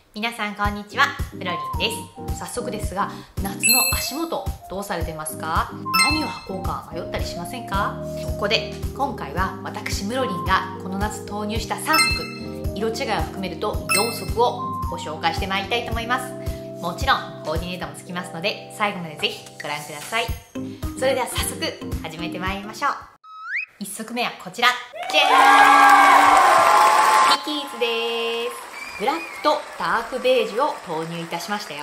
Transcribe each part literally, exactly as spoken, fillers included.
皆さんこんにちは、ムロリンです。早速ですが、夏の足元どうされてますか？何を履こうか迷ったりしませんか？そこで今回は私ムロリンがこの夏投入したさん足、色違いを含めるとよん足をご紹介してまいりたいと思います。もちろんコーディネートもつきますので、最後までぜひご覧ください。それでは早速始めてまいりましょう。いっ足目はこちら、じゃーん、ティキーズです。ブラックとダークベージュを投入いたしましたよ。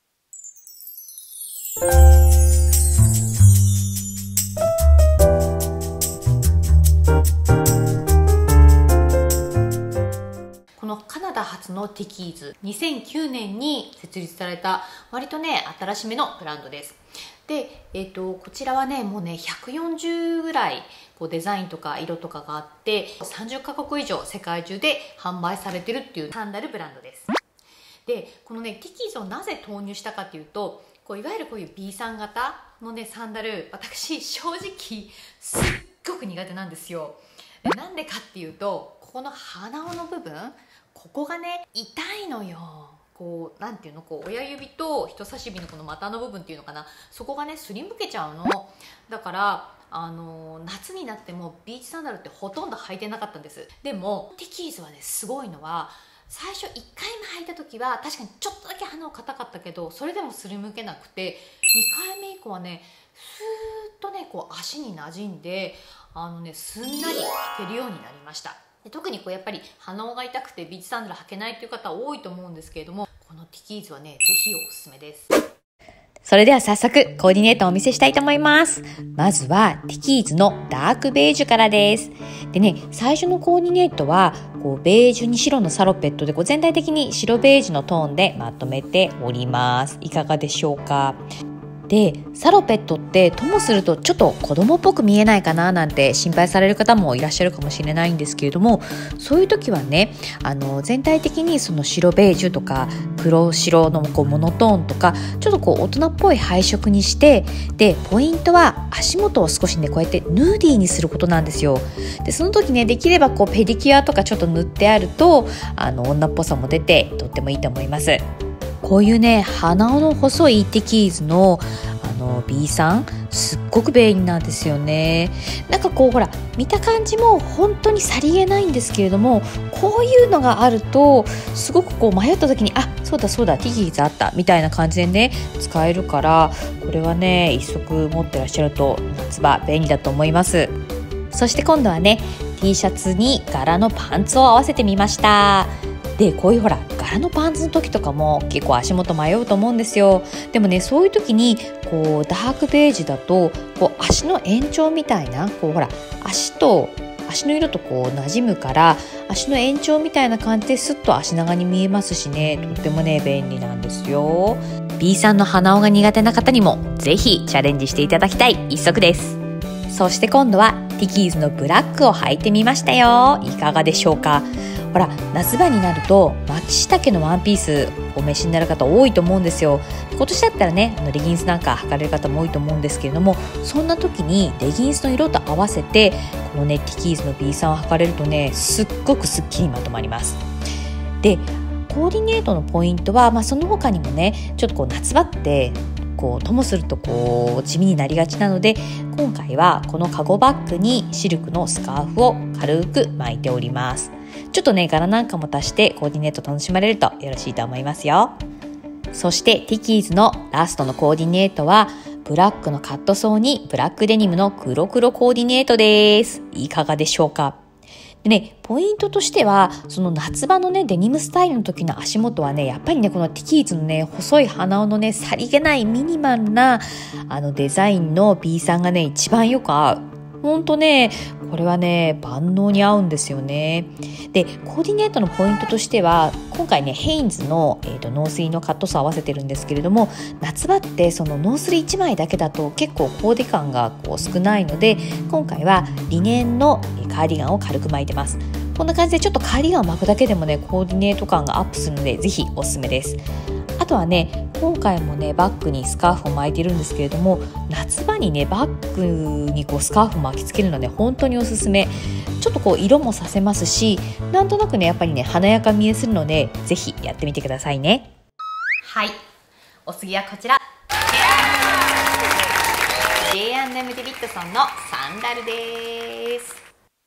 このカナダ発のティキーズ、にせんきゅうねんに設立された割とね新しめのブランドです。で、えーと、こちらはねもうねひゃくよんじゅうぐらいこうデザインとか色とかがあって、さんじゅっかこく以上世界中で販売されてるっていうサンダルブランドです。で、このねティキーズをなぜ投入したかっていうと、こういわゆるこういう ビーさん型のねサンダル、私正直すっごく苦手なんですよ。なんでかっていうと、ここの鼻緒の部分、ここがね痛いのよ。こうなんていうの、こう親指と人差し指のこの股の部分っていうのかな、そこがねすりむけちゃうの。だからあの夏になってもビーチサンダルってほとんど履いてなかったんです。でもティキーズはねすごいのは、最初いっかいめ履いた時は確かにちょっとだけ鼻を硬かったけど、それでもすりむけなくて、にかいめ以降はねスーッとねこう足に馴染んで、あのねすんなり履けるようになりました。で、特にこうやっぱり鼻緒が痛くてビーチサンダル履けないっていう方多いと思うんですけれども、このティキーズはねぜひおすすめです。 それでは早速コーディネートをお見せしたいと思います。まずはティキーズのダークベージュからです。でね、最初のコーディネートはこうベージュに白のサロペットでこう全体的に白ベージュのトーンでまとめております。いかがでしょうか？で、サロペットってともするとちょっと子供っぽく見えないかななんて心配される方もいらっしゃるかもしれないんですけれども、そういう時はね、あの全体的にその白ベージュとか黒白のこうモノトーンとか、ちょっとこう大人っぽい配色にして、でポイントは足元を少しねこうやってヌーディーにすることなんですよ。でその時ね、できればこうペディキュアとかちょっと塗ってあると、あの女っぽさも出てとってもいいと思います。こういうね鼻緒の細いティキーズのあの ビーさん、すっごく便利なんですよね。なんかこうほら見た感じも本当にさりげないんですけれども、こういうのがあるとすごくこう迷った時に、あ、そうだそうだティキーズあったみたいな感じでね使えるから、これはね一足持ってらっしゃると夏場便利だと思います。そして今度はね T シャツに柄のパンツを合わせてみました。で、こういうほら柄のパンツの時とかも結構足元迷うと思うんですよ。でもね、そういう時にこうダークベージュだとこう足の延長みたいな、こうほら足と足の色とこう馴染むから、足の延長みたいな感じでスッと足長に見えますしね、とってもね便利なんですよ。 ビー さんの鼻緒が苦手な方にもぜひチャレンジしていただきたい一足です。そして今度はティキーズのブラックを履いてみましたよ。いかがでしょうか？ほら夏場になるとマキシ丈のワンピースお召しになる方多いと思うんですよ。今年だったらねレギンスなんか履かれる方も多いと思うんですけれども、そんな時にレギンスの色と合わせてこのねティキーズの ビー さんを履かれるとね、すっごくすっきりまとまります。で、コーディネートのポイントは、まあ、その他にもね、ちょっとこう夏場ってこうともするとこう地味になりがちなので、今回はこのカゴバッグにシルクのスカーフを軽く巻いております。ちょっとね柄なんかも足してコーディネート楽しまれるとよろしいと思いますよ。そしてティキーズのラストのコーディネートはブラックのカットソーにブラックデニムの黒黒コーディネートです。いかがでしょうか？でね、ポイントとしてはその夏場のねデニムスタイルの時の足元はね、やっぱりねこのティキーズのね細い鼻緒のねさりげないミニマルなあのデザインの ビー さんがね一番よく合う。ほんとねこれはね万能に合うんですよね。で、コーディネートのポイントとしては今回ねヘインズの、えーと、ノースリーのカットソー合わせてるんですけれども、夏場ってそのノースリーいちまいだけだと結構コーデ感がこう少ないので、今回はリネンのカーディガンを軽く巻いてます。こんな感じでちょっとカーディガンを巻くだけでもねコーディネート感がアップするのでぜひおすすめです。あとはね、今回もねバッグにスカーフを巻いてるんですけれども、夏場にねバッグにこうスカーフを巻きつけるのはね本当におすすめ。ちょっとこう色もさせますし、なんとなくねやっぱりね華やか見えするので、ぜひやってみてくださいね。 はい、お次はこちら、ジェイアンドエム デビッドソンのサンダルです。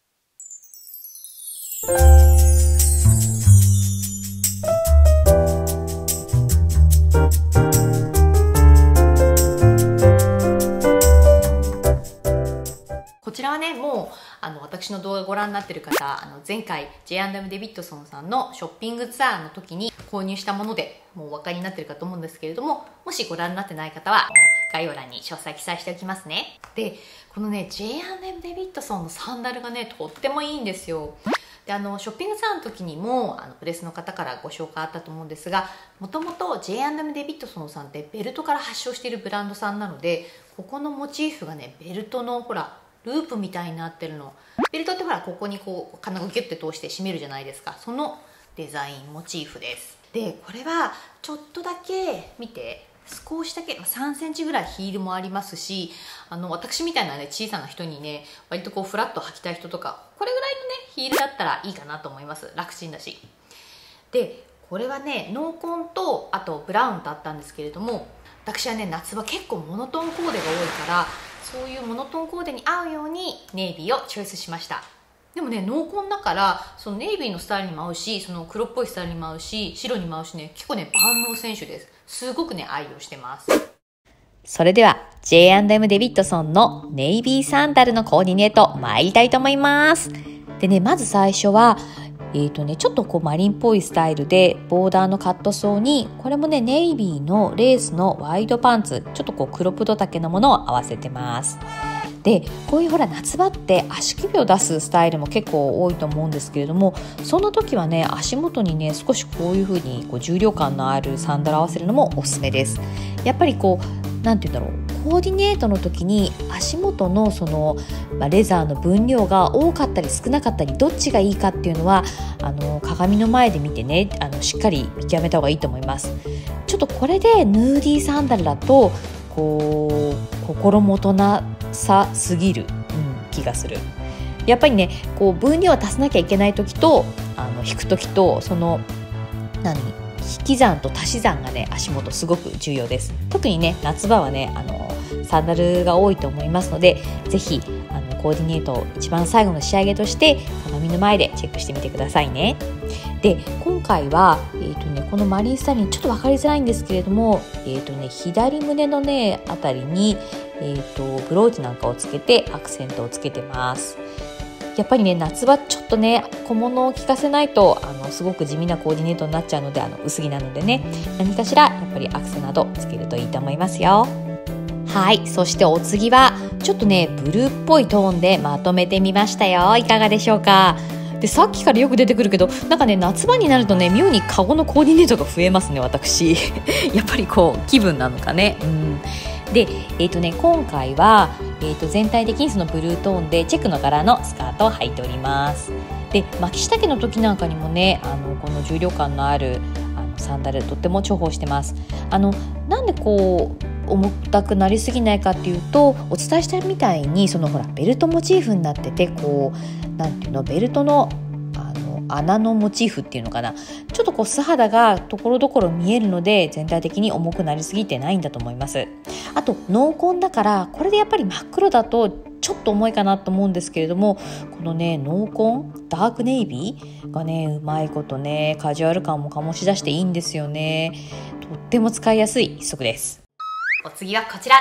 こちらはね、もうあの私の動画ご覧になっている方、あの前回 ジェイアンドエム デビッドソンさんのショッピングツアーの時に購入したもので、もうお分かりになっているかと思うんですけれども、もしご覧になってない方は概要欄に詳細記載しておきますね。で、このね ジェイアンドエム デビッドソンのサンダルがねとってもいいんですよ。で、あのショッピングツアーの時にもあのプレスの方からご紹介あったと思うんですが、もともと ジェイアンドエム デビッドソンさんってベルトから発祥しているブランドさんなので、ここのモチーフがねベルトのほらループみたいになってるの。ベルトってほらここにこう金具ギュッて通して締めるじゃないですか。そのデザインモチーフです。で、これはちょっとだけ見て、少しだけさんセンチぐらいヒールもありますし、あの私みたいなね小さな人にね割とこうフラッと履きたい人とか、これぐらいのねヒールだったらいいかなと思います。楽ちんだし。で、これはね濃紺とあとブラウンとあったんですけれども、私はね夏場結構モノトーンコーデが多いから、そういうモノトーンコーデに合うようにネイビーをチョイスしました。でもね濃紺だからそのネイビーのスタイルにも合うし、その黒っぽいスタイルにも合うし、白にも合うしね、結構ね万能選手です。すごくね愛用してます。 それでは ジェイアンドエム デビッドソンのネイビーサンダルのコーディネート参りたいと思います。でね、まず最初はえーとね、ちょっとこうマリンっぽいスタイルでボーダーのカットソーに、これもねネイビーのレースのワイドパンツ、ちょっとこうクロップド丈のものを合わせてます。で、こういうほら夏場って足首を出すスタイルも結構多いと思うんですけれども、そんな時はね足元にね少しこういう風にこう重量感のあるサンダルを合わせるのもおすすめです。やっぱりこうなんて言うんだろう、コーディネートの時に足元のその、まあ、レザーの分量が多かったり少なかったりどっちがいいかっていうのはあの鏡の前で見てね、あのしっかり見極めた方がいいと思います。ちょっとこれでヌーディーサンダルだとこう心もとなさすぎる、うん、気がする。やっぱりねこう分量を足さなきゃいけない時とあの引く時と、その何引き算と足し算がね足元すごく重要です。特にね夏場はねあのサンダルが多いと思いますので、ぜひあのコーディネートを一番最後の仕上げとして鏡の前でチェックしてみてくださいね。で、今回は、えーとね、このマリンスタイルにちょっと分かりづらいんですけれども、えーとね、左胸のねあたりに、えーとブローチなんかをつけてアクセントをつけてます。やっぱりね夏場ちょっとね小物を効かせないとあのすごく地味なコーディネートになっちゃうので、あの薄着なのでね、何かしらやっぱりアクセなどつけるといいと思いますよ。はい、そしてお次はちょっとねブルーっぽいトーンでまとめてみましたよ。いかがでしょうか。で、さっきからよく出てくるけど、なんかね夏場になるとね妙にカゴのコーディネートが増えますね、私やっぱりこう気分なのかね。うんで、えーとね、今回は、えーと全体的にそのブルートーンでチェックの柄のスカートを履いております。で、巻き下着の時なんかにもねあのこの重量感のあるあのサンダルとっても重宝してます。あのなんでこう重たくなりすぎないかっていうと、お伝えしたみたいにそのほらベルトモチーフになってて、こうなんていうのベルトのあの穴のモチーフっていうのかな、ちょっとこう素肌がところどころ見えるので全体的に重くなりすぎてないんだと思います。あと濃紺だから、これでやっぱり真っ黒だとちょっと重いかなと思うんですけれども、このね濃紺ダークネイビーがねうまいことねカジュアル感も醸し出していいんですよね。とっても使いやすい一足です。 お次はこちら、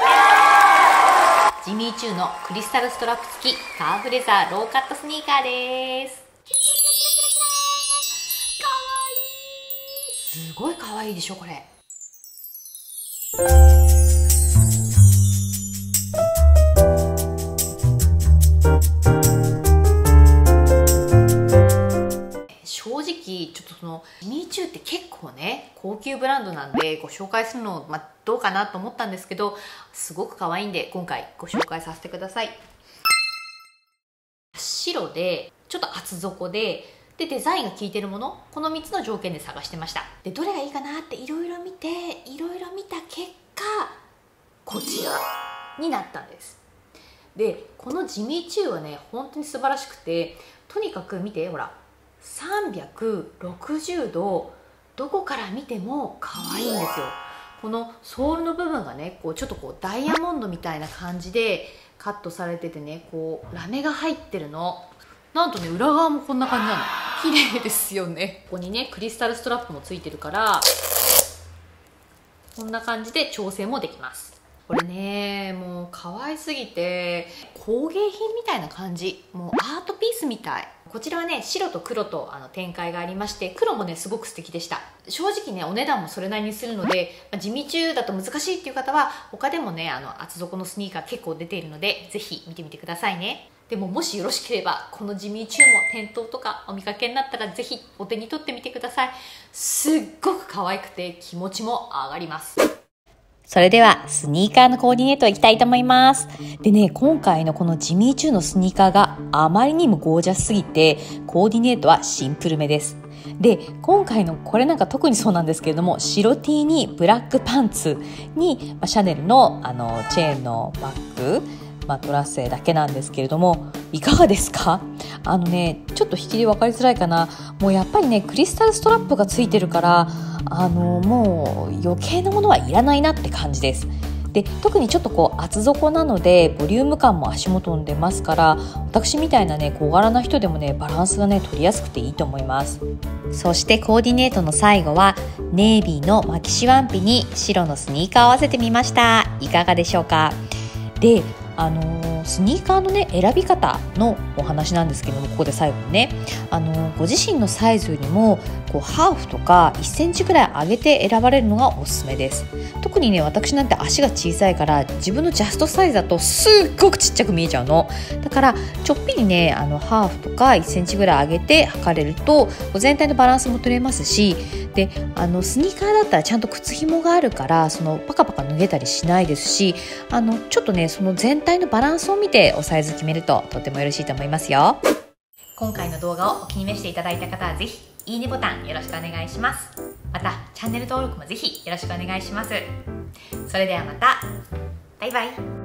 ジミーチューのクリスタルストラップ付きカーフレザーローカットスニーカーです。かわいい、すごいかわいいでしょこれ。正直ちょっとそのジミーチューって結構ね高級ブランドなんでご紹介するの、まあ、どうかなと思ったんですけど、すごく可愛いんで今回ご紹介させてください。白でちょっと厚底ででデザインが効いてるもの、このみっつの条件で探してました。でどれがいいかなっていろいろ見ていろいろ見た結果、こちらになったんです。でこのジミーチューはね本当に素晴らしくて、とにかく見てほらさんびゃくろくじゅうどどこから見ても可愛いんですよ。このソールの部分がねこうちょっとこうダイヤモンドみたいな感じでカットされててね、こうラメが入ってるの。なんとね裏側もこんな感じなの。綺麗ですよね。ここにねクリスタルストラップもついてるからこんな感じで調整もできます。これねもう可愛すぎて工芸品みたいな感じ、もうアートピースみたい。こちらはね白と黒とあの展開がありまして、黒もねすごく素敵でした。正直ねお値段もそれなりにするので、まあ、地味中だと難しいっていう方は他でもねあの厚底のスニーカー結構出ているのでぜひ見てみてくださいね。でももしよろしければこのジミーチューも店頭とかお見かけになったらぜひお手に取ってみてください。すっごく可愛くて気持ちも上がります。 それではスニーカーのコーディネートいきたいと思います。でね、今回のこのジミーチューのスニーカーがあまりにもゴージャスすぎてコーディネートはシンプルめです。で、今回のこれなんか特にそうなんですけれども、白 T にブラックパンツに、まあ、シャネルのあのチェーンのバッグ、まあ、トラッセだけなんですけれども、いかがですか？あのね、ちょっと引きで分かりづらいかな。もうやっぱりねクリスタルストラップがついてるからあのもう余計なものはいらないなって感じです。で特にちょっとこう厚底なのでボリューム感も足元に出ますから、私みたいなね小柄な人でもねバランスがね取りやすくていいと思います。そしてコーディネートの最後はネイビーのマキシワンピに白のスニーカーを合わせてみました。いかがでしょうか？であのー、スニーカーのね選び方のお話なんですけども、ここで最後にね、あのー、ご自身のサイズよりもこうハーフとかいっセンチくらい上げて選ばれるのがおすすめです。特にね私なんて足が小さいから自分のジャストサイズだとすっごくちっちゃく見えちゃうの。だからちょっぴりねあのハーフとかいっセンチぐらい上げて測れると全体のバランスも取れますし、であのスニーカーだったらちゃんと靴紐があるからそのパカパカ脱げたりしないですし、あのちょっとねその全体のバランスを見ておサイズ決めるととてもよろしいと思いますよ。 今回の動画をお気に召していただいた方はぜひいいねボタンよろしくお願いします。またチャンネル登録もぜひよろしくお願いします。それではまた。バイバイ。